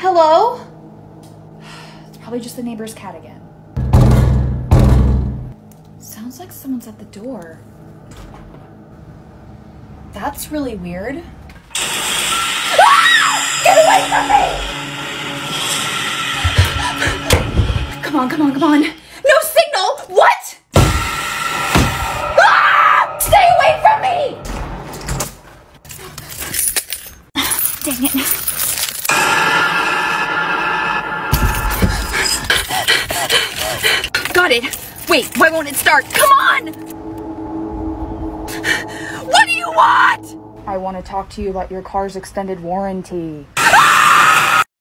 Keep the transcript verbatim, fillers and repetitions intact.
Hello? It's probably just the neighbor's cat again. Sounds like someone's at the door. That's really weird. Ah! Get away from me! Come on, come on, come on. No signal! What? Ah! Stay away from me! Dang it. Got it. Wait, why won't it start? Come on! What do you want? I want to talk to you about your car's extended warranty.